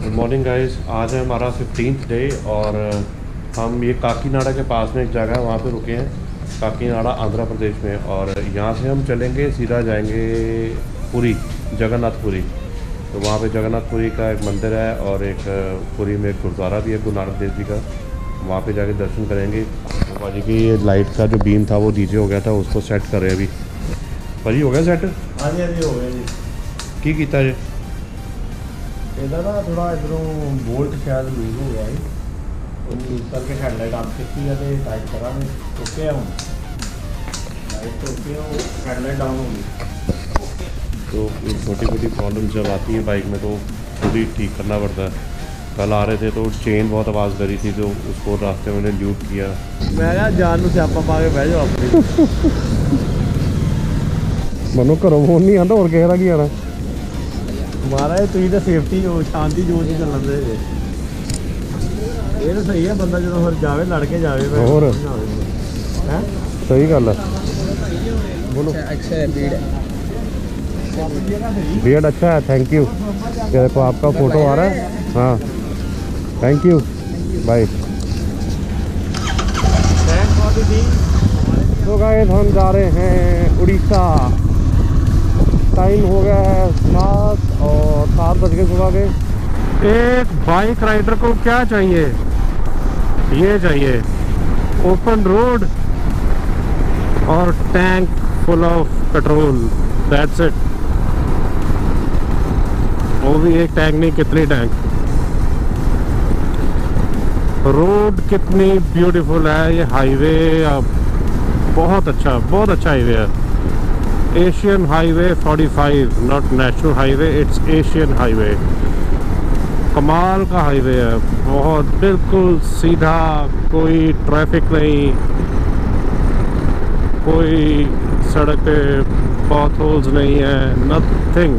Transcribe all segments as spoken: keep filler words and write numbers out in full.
Good morning guys. आज है हमारा फिफ्टींथ डे और हम ये काकीनाडा के पास में एक जगह है वहाँ पे रुके हैं, काकीनाडा आंध्र प्रदेश में। और यहाँ से हम चलेंगे सीधा जाएंगे पुरी, जगन्नाथपुरी। तो वहाँ पे जगन्नाथपुरी का एक मंदिर है और एक पुरी में एक गुरुद्वारा भी है गुरु नानक देव जी का, वहाँ पे जाके दर्शन करेंगे। तो भाजी की ये लाइट का जो बीम था वो नीचे हो गया था, उसको सेट कर रहे हैं अभी। भाजी हो गया सेट? हाँ जी हाँ जी हो गया जी। की कीता जी ਇਹਦਾ ਨਾ ਥੋੜਾ ਇਧਰੋਂ ਬੋਲਟ ਸ਼ਾਇਦ ਲੂਜ਼ ਹੋ ਗਿਆ ਜੀ, ਉਹ ਲੂਜ਼ ਕਰਕੇ ਹੈਡਲਾਈਟ ਆਪ ਕੀਤੀ ਹੈ ਤੇ ਟਾਈਟ ਕਰਾਂਗੇ। ਓਕੇ ਹੁਣ ਲਾਈਟ ਓਕੇ हो, हेडलाइट डाउन हो गई। तो ये छोटी मोटी प्रॉब्लम जब आती है बाइक में तो खुद ही ठीक करना पड़ता है। कल आ रहे थे तो चेन बहुत आवाज़ करी थी, तो उसको रास्ते में मैंने ल्यूट किया। मैं क्या जान नूं स्यापा पा के बह जाओ अपनी मनो घरों फोन नहीं आता और किसी का की आना महाराज, तुम तो सेफ्टी हो शांति जो नहीं चलन दे। ये तो सही है, बंदा जो फिर जावे लड़के जावे और हैं सही गल है। बोलो अच्छा है भीड़ बियर्ड अच्छा है, थैंक यू। देखो आपका फोटो आ रहा है। हाँ थैंक यू, बाय। तो गाइस हम जा रहे हैं उड़ीसा। टाइम हो गया है सात और सात बज गए सुबह के। एक बाइक राइडर को क्या चाहिए? ये चाहिए ओपन रोड और tank full of petrol, that's it. वो भी एक टैंक नहीं, कितने टैंक। रोड कितनी ब्यूटीफुल है, ये हाईवे बहुत अच्छा बहुत अच्छा हाईवे है। एशियन हाईवे पैंतालीस, not national highway, it's Asian highway. कमाल का हाईवे है, बहुत बिल्कुल सीधा, कोई ट्रैफिक नहीं, कोई सड़क पे पॉथ होल्स नहीं है, नथिंग।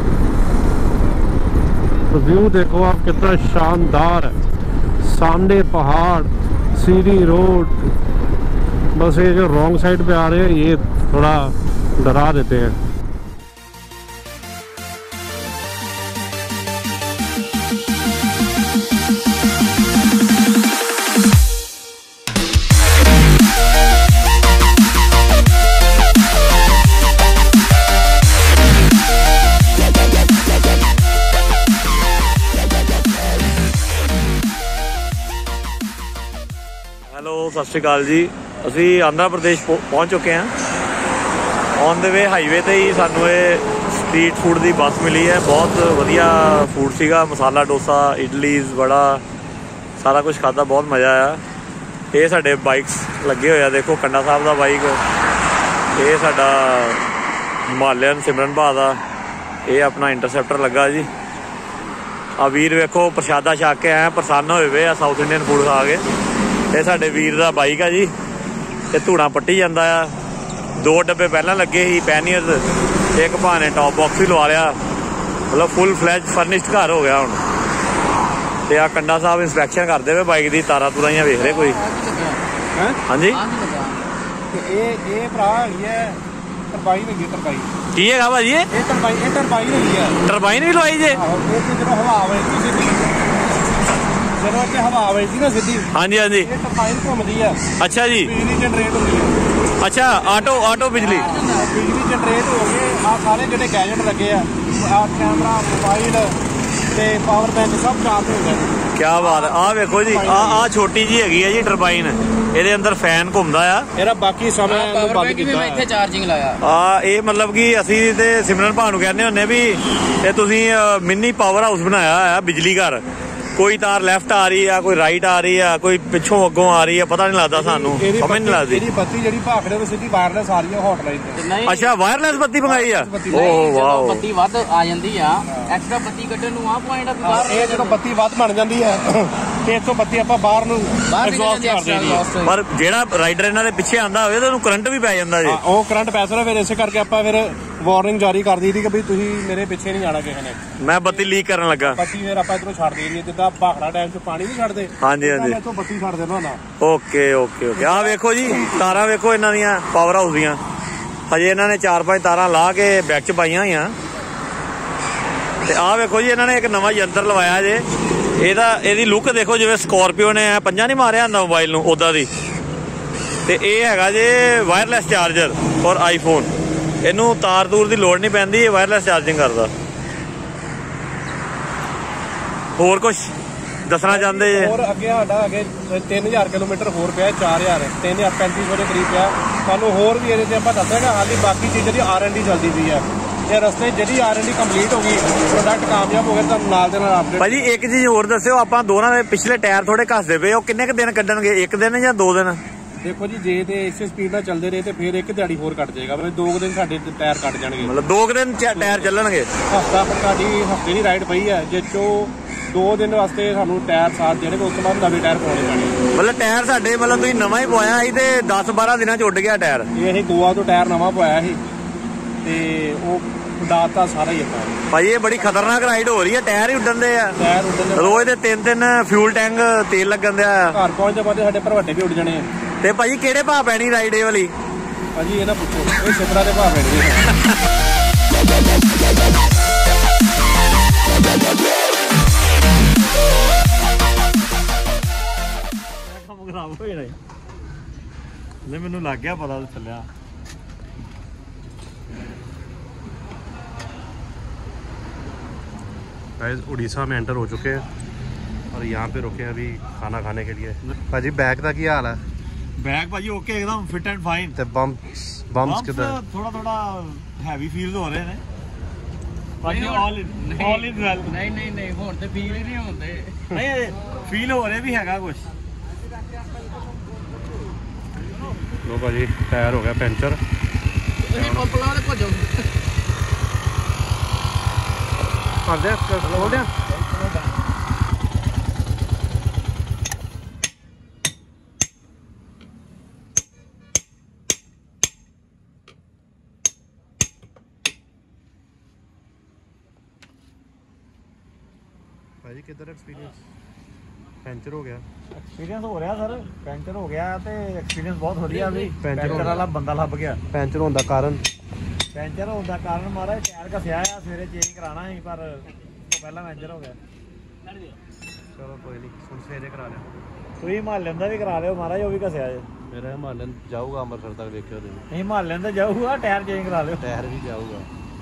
तो व्यू देखो आप कितना शानदार है, सामने पहाड़, सीधी रोड। बस ये जो रॉन्ग साइड पे आ रहे हैं ये थोड़ा डरा देते हैं। ਹੈਲੋ ਸਤਿ ਸ਼੍ਰੀ ਅਕਾਲ ਜੀ। ਅਸੀਂ ਆਂਧਰਾ ਪ੍ਰਦੇਸ਼ ਪਹੁੰਚ ਚੁੱਕੇ ਹਾਂ। ਔਨ ਦ ਵੇ ਹਾਈਵੇ ਤੇ ਹੀ ਸਾਨੂੰ ਇਹ ਸਟਰੀਟ ਫੂਡ ਦੀ ਬੱਸ ਮਿਲੀ ਹੈ। ਬਹੁਤ ਵਧੀਆ ਫੂਡ ਸੀਗਾ, ਮਸਾਲਾ ਡੋਸਾ, ਇਡਲੀਜ਼, ਵੜਾ, ਸਾਰਾ ਕੁਝ ਖਾਧਾ, ਬਹੁਤ ਮਜ਼ਾ ਆਇਆ। ਇਹ ਸਾਡੇ ਬਾਈਕਸ ਲੱਗੇ ਹੋਏ ਆ, ਦੇਖੋ ਕੰਡਾ ਸਾਹਿਬ ਦਾ ਬਾਈਕ, ਇਹ ਸਾਡਾ ਹਿਮਾਲਯਨ ਸਿਮਰਨ ਭਾ ਦਾ, ਇਹ ਆਪਣਾ ਇੰਟਰਸੈਪਟਰ ਲੱਗਾ ਜੀ। ਆ ਵੀਰ ਵੇਖੋ ਪ੍ਰਸ਼ਾਦਾ ਛਕ ਕੇ ਆਏ, ਪ੍ਰਸੰਨ ਹੋਏ ਵੇ ਆ ਸਾਊਥ ਇੰਡੀਅਨ ਫੂਡ ਖਾ ਕੇ। ਇਹ ਸਾਡੇ ਵੀਰ ਦਾ ਬਾਈਕ ਆ ਜੀ, ਇਹ ਧੂਣਾ ਪੱਟੀ ਜਾਂਦਾ ਆ। ਦੋ ਡੱਬੇ ਪਹਿਲਾਂ ਲੱਗੇ ਸੀ ਪੈਨੀਅਰਸ, ਇੱਕ ਭਾ ਨੇ ਟੌਪ ਬਾਕਸ ਵੀ ਲਵਾ ਲਿਆ, ਮਤਲਬ ਫੁੱਲ ਫਲੈਜ ਫਰਨਿਸ਼ਡ ਘਰ ਹੋ ਗਿਆ ਹੁਣ। ਤੇ ਆ ਕੰਡਾ ਸਾਹਿਬ ਇੰਸਪੈਕਸ਼ਨ ਕਰਦੇ ਵੇ ਬਾਈਕ ਦੀ, ਤਾਰਾਂ ਤੂਰਾਂ ਹੀ ਵੇਖ ਰਹੇ ਕੋਈ। ਹਾਂਜੀ ਇਹ ਇਹ ਭਰਾ ਹੈਗੀ ਹੈ ਟਰਬਾਈਨ ਹੈਗੀ, ਟਰਬਾਈਨ ਕੀ ਹੈਗਾ ਭਾਜੀ? ਇਹ ਟਰਬਾਈਨ ਇਹ ਟਰਬਾਈਨ ਹੈਗੀ ਹੈ। ਟਰਬਾਈਨ ਵੀ ਲਵਾਈ ਜੇ? ਜਦੋਂ ਹਵਾ ਆਵੇਗੀ ਸਿੱਧੀ, ਜਦੋਂ ਇੱਥੇ ਹਵਾ ਆਵੇਗੀ ਨਾ ਸਿੱਧੀ, ਹਾਂਜੀ ਹਾਂਜੀ, ਇਹ ਟਰਬਾਈਨ ਘੁੰਮਦੀ ਆ। ਅੱਛਾ ਜੀ, ਬਿਜਲੀ ਜਨਰੇਟ ਹੁੰਦੀ ਹੈ। ਅੱਛਾ ਆਟੋ ਆਟੋ ਬਿਜਲੀ ਬਿਜਲੀ ਜਨਰੇਟ ਹੋ ਕੇ ਆ ਸਾਰੇ ਜਿਹੜੇ ਗੈਜਟ ਲੱਗੇ ਆ, ਆ ਕੈਮਰਾ, ਮੋਬਾਈਲ ਤੇ ਪਾਵਰ ਬੈਂਕ ਸਭ ਚਾਰਜ ਹੋ ਗਏ। ਕਿਆ ਬਾਤ ਹੈ। ਆਹ ਵੇਖੋ ਜੀ, ਆ ਆ ਛੋਟੀ ਜੀ ਹੈਗੀ ਹੈ ਜੀ ਟਰਬਾਈਨ, ਇਹਦੇ ਅੰਦਰ ਫੈਨ ਘੁੰਮਦਾ ਆ। ਇਹਦਾ ਬਾਕੀ ਸਮੇਂ ਇਹਨੂੰ ਬੰਦ ਕੀਤਾ ਮੈਂ ਇੱਥੇ ਚਾਰਜਿੰਗ ਲਾਇਆ ਆ। ਇਹ ਮਤਲਬ ਕਿ ਅਸੀਂ ਤੇ ਸਿਮਰਨ ਭਾ ਨੂੰ ਕਹਿੰਦੇ ਹੁੰਦੇ ਵੀ ਇਹ ਤੁਸੀਂ ਮਿੰਨੀ ਪਾਵਰ ਹਾਊਸ ਬਣਾਇਆ ਆ ਬਿਜਲੀ ਘਰ। ਕੋਈ ਤਾਰ ਲੈਫਟ ਆ ਰਹੀ ਆ, ਕੋਈ ਰਾਈਟ ਆ ਰਹੀ ਆ, ਕੋਈ ਪਿੱਛੋਂ ਅੱਗੋਂ ਆ ਰਹੀ ਆ, ਪਤਾ ਨਹੀਂ ਲੱਗਦਾ ਸਾਨੂੰ, ਸਮਝ ਨਹੀਂ ਲੱਗਦੀ। ਇਹਦੀ ਬੱਤੀ ਜਿਹੜੀ ਭਾਖੜੇ ਤੋਂ ਸਿੱਧੀ ਵਾਇਰਲੈਸ ਆ ਰਹੀ ਆ ਹੌਟਲਾਈਨ ਤੇ। ਅੱਛਾ ਵਾਇਰਲੈਸ ਬੱਤੀ ਮੰਗਾਈ ਆ? ਓਹ ਵਾਓ, ਬੱਤੀ ਵੱਧ ਆ ਜਾਂਦੀ ਆ, ਐਕਸਟਰਾ ਬੱਤੀ ਕੱਢਣ ਨੂੰ ਆ ਪੁਆਇੰਟ ਆ ਬਾਹਰ। ਇਹ ਜਦੋਂ ਬੱਤੀ ਵੱਧ ਬਣ ਜਾਂਦੀ ਹੈ ਤੇ ਇੱਥੋਂ ਬੱਤੀ ਆਪਾਂ ਬਾਹਰ ਨੂੰ ਐਗਜ਼ੌਸਟ ਕਰ ਦੇਣੀ ਆ। ਪਰ ਜਿਹੜਾ ਰਾਈਡਰ ਇਹਨਾਂ ਦੇ ਪਿੱਛੇ ਆਂਦਾ ਹੋਵੇ ਤਾਂ ਉਹਨੂੰ ਕਰੰਟ ਵੀ ਪੈ ਜਾਂਦਾ ਜੀ। ਉਹ ਕਰੰਟ ਪੈ ਸਕਦਾ, ਫਿਰ ਇਸੇ ਕਰਕੇ ਆਪਾਂ ਫਿਰ ਵਾਰਨਿੰਗ ਜਾਰੀ ਕਰ ਦਿੱਤੀ ਕਿ ਵੀ ਤੁਸੀਂ ਮੇਰੇ ਪਿੱਛੇ ਨਹੀਂ ਜਾਣਾ ਕਿਸੇ ਨੇ। ਮੈਂ ਬੱਤੀ ਲੀਕ ਕਰਨ ਲੱਗਾ। ਬੱਤੀ ਫਿਰ ਆਪਾਂ ਇੱਧਰੋਂ ਛੱਡ ਦੇਣੀ, ਜਿੱਦਾਂ ਭਾਖੜਾ ਡੈਮ 'ਚ ਪਾਣੀ ਨਹੀਂ ਛੱਡਦੇ, ਹਾਂਜੀ ਹਾਂਜੀ, ਇੱਥੋਂ ਬੱਤੀ ਛੱਡ ਦੇਣਾ ਨਾ। Okay okay okay. ਆਹ ਵੇਖੋ ਜੀ ਤਾਰਾਂ ਵੇਖੋ ਇਹਨਾਂ ਦੀਆਂ ਪਾਵਰ ਹਾਊਸ ਦੀਆਂ। ਹਜੇ ਇਹਨਾਂ ਨੇ ਚਾਰ ਪੰਜ ਤਾਰਾਂ ਲਾ ਕੇ ਬੈਕ 'ਚ ਪਾਈਆਂ ਹੋਈਆਂ। ਤੇ ਆਹ ਵੇਖੋ ਜੀ ਇਹਨਾਂ ਨੇ ਇੱਕ ਨਵਾਂ ਯੰਤਰ ਲਵਾਇਆ ਜੇ। ਇਹਦਾ ਇਹਦੀ ਲੁੱਕ ਦੇਖੋ ਜਿਵੇਂ ਸਕੋਰਪੀਓ ਨੇ ਪੰਜਾ ਨਹੀਂ ਮਾਰਿਆ ਹੁੰਦਾ ਮੋਬਾਈਲ ਨੂੰ ਉੱਦਾਂ ਦੀ। ਤੇ ਇਹ ਹੈਗਾ ਜੇ ਵਾਇਰਲੈਸ ਚਾਰਜਰ ਫॉर ਆਈਫੋਨ। ਇਹਨੂੰ ਤਾਰ ਤੂਰ ਦੀ ਲੋੜ ਨਹੀਂ ਪੈਂਦੀ, ਇਹ ਵਾਇਰਲੈਸ ਚਾਰਜਿੰਗ ਕਰਦਾ। ਹੋਰ ਕੁਛ ਦੱਸਣਾ ਚਾਹੁੰਦੇ ਜੇ? ਹੋਰ ਅੱਗੇ ਸਾਡਾ ਅੱਗੇ ਤਿੰਨ ਹਜ਼ਾਰ ਕਿਲੋਮੀਟਰ ਹੋਰ ਪਿਆ, ਚਾਰ ਹਜ਼ਾਰ ਤਿੰਨ ਹਜ਼ਾਰ ਪੈਂਤੀ ਸੌ ਦੇ ਕਰੀਬ ਪਿਆ। ਸਾਨੂੰ ਹੋਰ ਵੀ ਇਹਦੇ ਤੇ ਆਪਾਂ ਦੱਸਾਂਗਾ। ਹਾਲੀ ਬਾਕੀ ਚੀਜ਼ਾਂ ਦੀ ਆਰ ਐਨ ਡੀ ਚੱਲਦੀ ਪਈ ਹੈ। ਇਹ ਰਸਤੇ ਜਿਹੜੀ ਆਰ ਐਨ ਡੀ ਕੰਪਲੀਟ ਹੋ ਗਈ, ਪ੍ਰੋਡਕਟ ਕਾਮਯਾਬ ਹੋ ਗਿਆ, ਤੁਹਾਨੂੰ ਨਾਲ ਦੇ ਨਾਲ ਅਪਡੇਟ। ਭਾਜੀ ਇੱਕ ਚੀਜ਼ ਹੋਰ ਦੱਸਿਓ, ਆਪਾਂ ਦੋਨਾਂ ਦੇ ਪਿਛਲੇ ਟਾਇਰ ਥੋੜੇ ਘਸਦੇ ਪਏ, ਉਹ ਕਿੰਨੇ ਕੁ ਦਿਨ ਕੱਢਣਗੇ? ਇੱਕ ਦਿਨ ਜਾਂ ਦੋ ਦਿਨ? ਦੇਖੋ ਜੀ, ਜੇ ਤੇ ਇਸੇ ਸਪੀਡ ਨਾਲ ਚੱਲਦੇ ਰਹੇ ਤੇ ਫਿਰ ਇੱਕ ਦਿਹਾੜੀ ਹੋਰ ਕੱਟ ਜਾਏਗਾ, ਮਤਲਬ ਦੋ ਦਿਨ ਸਾਡੇ ਟਾਇਰ ਕੱਟ ਜਾਣਗੇ। ਮਤਲਬ ਦੋ ਦਿਨ ਟਾਇਰ ਚੱਲਣਗੇ? ਹਫਤਾ ਸਾਡੀ ਹਫਤੇ ਦੀ ਰਾਈਡ ਪਈ ਹੈ, ਜਿਸ ਚੋਂ ਦੋ ਦਿਨ ਵਾਸਤੇ ਸਾਨੂੰ ਟਾਇਰ ਸਾਥ ਦੇਣਗੇ, ਉਸ ਤੋਂ ਬਾਅਦ ਨਵੇਂ ਟਾਇਰ ਪਾਉਣੇ ਪੈਣੇ। ਮਤਲਬ ਟਾਇਰ ਸਾਡੇ ਮਤਲਬ ਤੁਸੀਂ ਨਵਾਂ ਹੀ ਪਵਾਇਆ ਸੀ ਤੇ ਦਸ ਬਾਰਾਂ ਦਿਨਾਂ ਚ ਉੱਡ ਗਿਆ ਟਾਇਰ? ਇਹ ਅਸੀਂ ਗੋਆ ਤੋਂ ਟਾਇਰ ਨਵਾਂ ਪਵਾਇਆ ਸੀ ਤੇ ਉਹ ਉਡਾਤਾ ਸਾਰਾ ਹੀ ਆਪਾਂ। ਭਾਈ ਇਹ ਬੜੀ ਖਤਰਨਾਕ ਰਾਈਡ ਹੋ ਰਹੀ ਹੈ, ਟਾਇਰ ਹੀ ਉੱਡਣ ਦੇ ਆ। ਟਾਇਰ ਉੱਡਣ ਦੇ ਰੋਜ਼ ਦੇ ਤਿੰਨ ਤਿੰਨ ਫਿਊਲ ਟੈਂਕ ਤੇਲ ਲੱਗਣ ਦਿਆ। ਘਰ ਪਹੁੰਚਦੇ ਬਾਅਦ ਸਾਡੇ ਭਰਵੱਟੇ ਵੀ ਉੱਡ ਜਾਣੇ। ਤੇ ਭਾਜੀ ਕਿਹੜੇ ਭਾਅ ਪੈਣੀ ਰਾਈਡ ਇਹ ਵਾਲੀ? ਭਾਜੀ ਇਹ ਨਾ ਪੁੱਛੋ, ਇਹ ਸਿਪਰਾ ਦੇ ਭਾਅ ਪੈਣੇ। ਕੰਮ ਖਰਾਬ ਹੋ ਜਾਣਾ ਲੈ, ਮੈਨੂੰ ਲੱਗ ਗਿਆ ਪਤਾ ਚੱਲਿਆ। गाइस उड़ीसा में एंटर हो चुके हैं और यहाँ पे रुके हैं अभी खाना खाने के लिए। भाजी बैग का क्या हाल है? बैग भाजी ओके एकदम फिट एंड फाइन। ते बम्प्स बम्प्स किधर? थोड़ा थोड़ा हैवी फील हो रहे हैं बाकी all in all in well. ਨਹੀਂ ਨਹੀਂ ਨਹੀਂ ਹੁਣ ਤੇ ਫੀਲ ਹੀ ਨਹੀਂ ਹੁੰਦੇ। नहीं फील हो रहे भी हैगा कुछ। लो भाजी टायर हो गया पंचर। ਤੁਸੀਂ ਪੰਪ ਲਾ ਦੇ ਭੱਜੋ। कर दे खोल दे। भाजी किधर एक्सपीरियंस? ਪੈਂਚਰ ਹੋ ਗਿਆ। ਐਕਸਪੀਰੀਅੰਸ ਹੋ ਰਿਹਾ ਸਰ, ਪੈਂਚਰ ਹੋ ਗਿਆ ਤੇ ਐਕਸਪੀਰੀਅੰਸ ਬਹੁਤ ਵਧੀਆ ਵੀ। ਪੈਂਚਰ ਪੈਂਚਰ ਵਾਲਾ ਬੰਦਾ ਲੱਭ ਗਿਆ। ਪੈਂਚਰ ਹੋਣ ਦਾ ਕਾਰਨ? ਪੈਂਚਰ ਹੋਣ ਦਾ ਕਾਰਨ ਮਾਰਾ ਟਾਇਰ ਘਸਿਆ ਆ, ਸਵੇਰੇ ਚੇਂਜ ਕਰਾਣਾ ਸੀ ਪਰ ਪਹਿਲਾਂ ਪੈਂਚਰ ਹੋ ਗਿਆ। ਚਲੋ ਕੋਈ ਨਹੀਂ, ਹੁਣ ਸਵੇਰੇ ਕਰਾ ਲਿਆ। ਤੁਸੀਂ ਹਿਮਾਲਯਨ ਦਾ ਵੀ ਕਰਾ ਲਿਓ ਮਹਾਰਾਜ, ਉਹ ਵੀ ਘਸਿਆ ਜੇ। ਮੇਰਾ ਹਿਮਾਲਯਨ ਜਾਊਗਾ ਅੰਮ੍ਰਿਤਸਰ ਤੱਕ, ਦੇਖਿਓ ਤੁਸੀਂ। ਨਹੀਂ ਹਿਮਾਲਯਨ ਤਾਂ ਜਾਊਗਾ, ਟਾਇਰ ਚੇਂਜ ਕਰਾ ਲਿਓ। ਟਾਇਰ ਵੀ ਜਾਊਗਾ।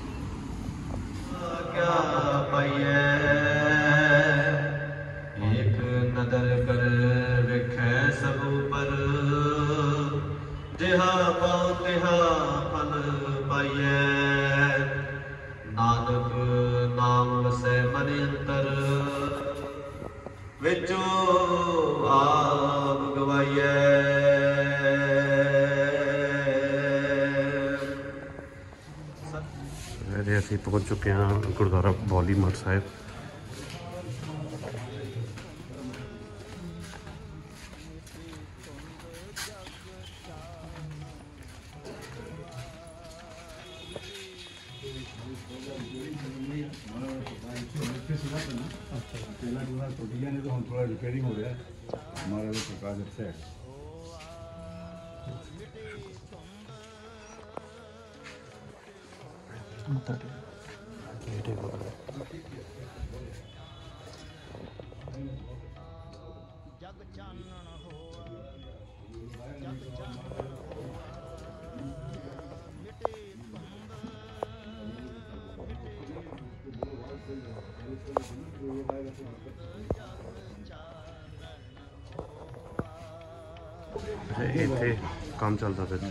एक नदर कर विखै सब पर, जिहा पाओ तिहा फल पाइए। नानक नाम वसै मन अंतर, विचो आप गवाइए। ਅਸੀਂ ਪਹੁੰਚ ਚੁੱਕੇ ਹਾਂ ਗੁਰਦੁਆਰਾ ਬੌਲੀ ਮੱਠ ਸਾਹਿਬ। थोड़ा रिपेयरिंग हो गया हमारे प्रकाश से। ਇੱਥੇ ਕੰਮ ਚੱਲਦਾ ਪਿਆ।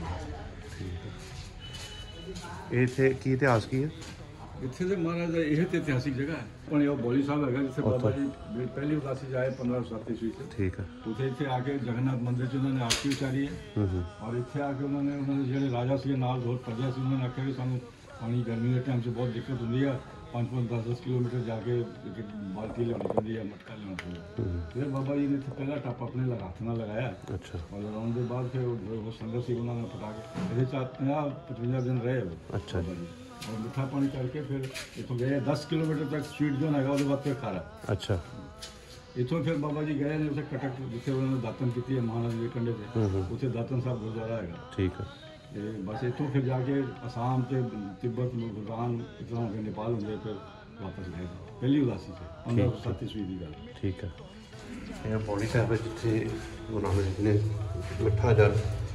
ਇੱਥੇ ਕੀ ਇਤਿਹਾਸ ਕੀ ਹੈ? ਇੱਥੇ ਦੇ ਮਹਾਰਾਜ ਦਾ ਇਹ ਤੇ ਇਤਿਹਾਸਿਕ ਜਗ੍ਹਾ ਹੈ। ਆਪਣੇ ਉਹ ਬੋਲੀ ਸਾਹਿਬ ਹੈਗਾ ਜਿੱਥੇ ਬਾਬਾ ਜੀ ਪਹਿਲੀ ਉਦਾਸੀ ਜਾਏ ਪੰਦਰਾਂ ਸੌ ਸੱਤ ਈਸਵੀ ਚ। ਠੀਕ ਹੈ। ਉੱਥੇ ਇੱਥੇ ਆ ਕੇ ਜਗਨਨਾਥ ਮੰਦਿਰ ਚ ਉਹਨਾਂ ਨੇ ਆਰਤੀ ਉਚਾਰੀ ਹੈ। ਔਰ ਇੱਥੇ ਆ ਕੇ ਉਹਨਾਂ ਨੇ ਉਹਨਾਂ ਦੇ ਜਿਹੜੇ ਰਾਜਾ ਸੀ ਨਾਲ ਬਹੁਤ ਪ੍ਰਜਾ ਸੀ, ਉਹਨਾਂ ਨੇ ਆਖਿਆ ਵੀ ਸਾਨੂੰ ਪਾਣੀ ਗਰਮੀ ਦੇ ਟਾਈਮ 'ਚ ਬਹੁਤ ਦਿੱਕਤ ਹੁੰਦੀ ਆ, ਪੰਜ ਪੰਜ ਦਸ ਦਸ ਕਿਲੋਮੀਟਰ ਜਾ ਕੇ ਇੱਕ ਬਾਲਟੀ ਲਿਆਉਣੀ ਪੈਂਦੀ ਹੈ, ਮਟਕਾ ਲਿਆਉਣਾ ਪੈਂਦਾ। ਫਿਰ ਬਾਬਾ ਜੀ ਨੇ ਇੱਥੇ ਪਹਿਲਾ ਟੱਪ ਆਪਣੇ ਹੱਥ ਨਾਲ ਲਗਾਇਆ। ਅੱਛਾ। ਔਰ ਲਗਾਉਣ ਦੇ ਬਾਅਦ ਫਿਰ ਉਹ ਸੰਗਤ ਸੀ ਉਹਨਾਂ ਨੇ ਪਟਾ ਕੇ ਇਹਦੇ 'ਚ ਪੰਜਾਹ ਪਚਵੰਜਾ ਦਿਨ ਰਹੇ ਉਹ। ਅੱਛਾ ਜੀ। और मिठा पानी करके फिर इतों गए दस किलोमीटर तक स्वीट जोन है, उसके बाद फिर खारा। अच्छा। इतों फिर बाबा जी गए ने उसे कटक जिथे उन्होंने दातन की है महाराज के कंडे से, उसे दातन साहब गुरुद्वारा है। ठीक है। बस इतों फिर जाके असम के तिब्बत भूटान इतना हो नेपाल होंगे, फिर वापस गए पहली उदासी से पंद्रह सौ सत्ती ईस्वी की गल। ठीक है। ਇਹ ਪੌੜੀ ਸਾਹਿਬ ਜਿੱਥੇ ਗੁਰੂ ਨਾਨਕ ਜੀ ਨੇ ਮਿੱਠਾ ਜਲ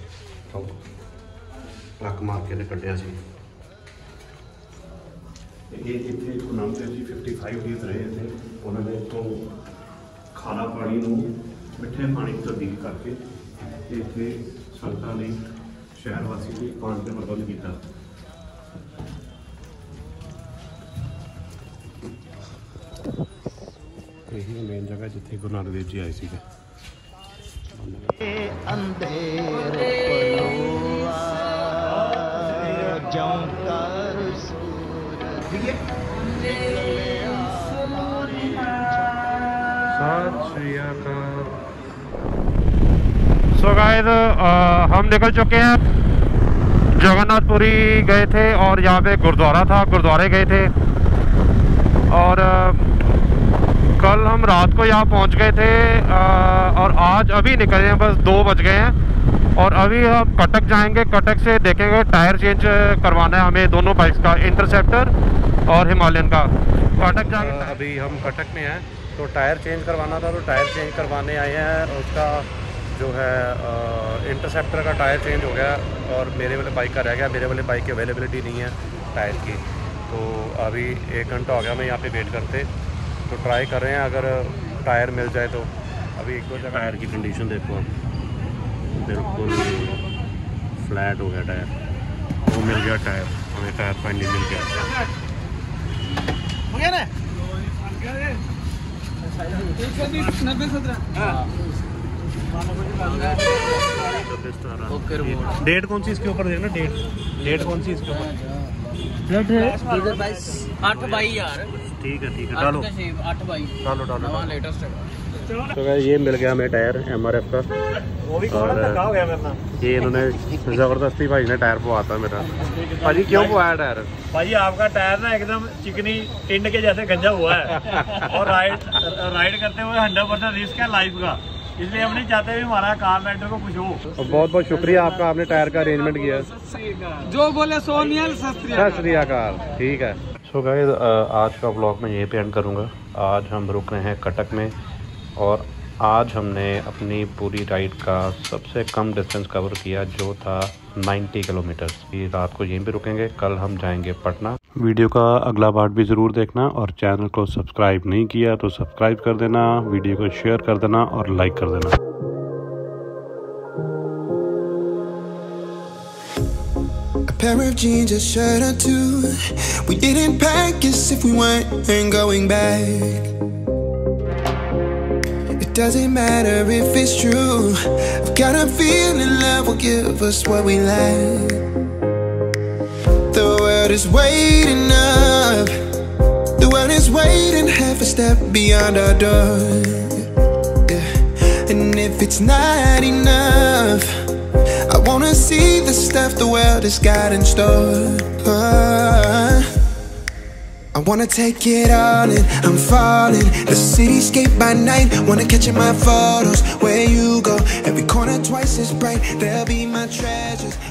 ਟਰੱਕ ਮਾਰ ਕੇ ਨੇ ਕੱਢਿਆ ਸੀ। ਇਹ ਇੱਥੇ ਗੁਰੂ ਨਾਨਕ ਦੇਵ ਜੀ ਪਚਪਨ ਡੇਜ਼ ਰਹੇ ਤੇ ਉਹਨਾਂ ਨੇ ਇੱਥੋਂ ਖਾਰਾ ਪਾਣੀ ਨੂੰ ਮਿੱਠੇ ਪਾਣੀ ਤੋਂ ਤਬਦੀਲ ਕਰਕੇ ਇੱਥੇ ਸੰਗਤਾਂ ਲਈ ਸ਼ਹਿਰ ਵਾਸੀ ਲਈ ਪਾਣੀ ਦਾ ਪ੍ਰਬੰਧ ਕੀਤਾ। यही मेन जगह जिथे गुरु नानक देव जी आए थे। सो गाइस हम निकल चुके हैं, जगन्नाथपुरी गए थे और यहाँ पे गुरुद्वारा था, गुरुद्वारे गए थे और कल हम रात को यहाँ पहुँच गए थे आ, और आज अभी निकले हैं, बस दो बज गए हैं और अभी हम कटक जाएंगे। कटक से देखेंगे टायर चेंज करवाना है हमें दोनों बाइक्स का, इंटरसेप्टर और हिमालयन का। कटक जाएंगे। अभी हम कटक में हैं तो टायर चेंज करवाना था, तो टायर चेंज करवाने आए हैं। उसका जो है इंटरसेप्टर का टायर चेंज हो गया और मेरे वाले बाइक का रह गया। मेरे वाले बाइक की अवेलेबिलिटी नहीं है टायर की, तो अभी एक घंटा हो गया मैं यहाँ पे वेट करते, तो ट्राई कर रहे हैं अगर टायर मिल जाए तो। अभी एक दो जगह टायर की कंडीशन देखो आप, बिल्कुल फ्लैट हो गया टायर। वो मिल गया टायर, हमें टायर फाइनली मिल गया। डेट कौन सी इसके ऊपर देखना, डेट डेट कौन सी इसके ऊपर? आठ बाई यार। ठीक है ठीक है, डालो आठ बाई डालो डालो लेटेस्ट है। तो गाइस ये मिल गया हमें टायर एम आर एफ का, वो भी थोड़ा धक्का हो गया मेरे साथ। ये इन्होंने ज़बरदस्ती भाई ने टायर पवाता मेरा। भाजी क्यों पवाया टायर? भाई आपका टायर ना एकदम चिकनी टिंड के जैसे गंजा हुआ है और राइड राइड करते हुए हंड्रेड परसेंट रिस्क है लाइफ का, इसलिए हम नहीं चाहते भी हमारा कार राइडर को कुछ हो। बहुत बहुत शुक्रिया आपका, आपने टायर का अरेंजमेंट किया। जो बोले सोनियल सत श्री अकाल। ठीक है। सो गाइस आज का ब्लॉग मैं यहीं पे एंड करूँगा। आज हम रुक रहे हैं कटक में और आज हमने अपनी पूरी राइड का सबसे कम डिस्टेंस कवर किया जो था नब्बे किलोमीटर। ये रात को यहीं पे रुकेंगे, कल हम जाएंगे पटना। वीडियो का अगला पार्ट भी ज़रूर देखना और चैनल को सब्सक्राइब नहीं किया तो सब्सक्राइब कर देना, वीडियो को शेयर कर देना और लाइक कर देना। A pair of jeans, a shirt or two. We didn't pack as if we weren't going back. It doesn't matter if it's true. I've got a feeling love will give us what we lack. The world is waiting up. The world is waiting half a step beyond our door. Yeah. And if it's not enough, I wanna see the stuff the world has got in store. uh, I wanna take it all in, I'm falling. The cityscape by night, wanna catch in my photos. Where you go, every corner twice as bright. They'll be my treasures.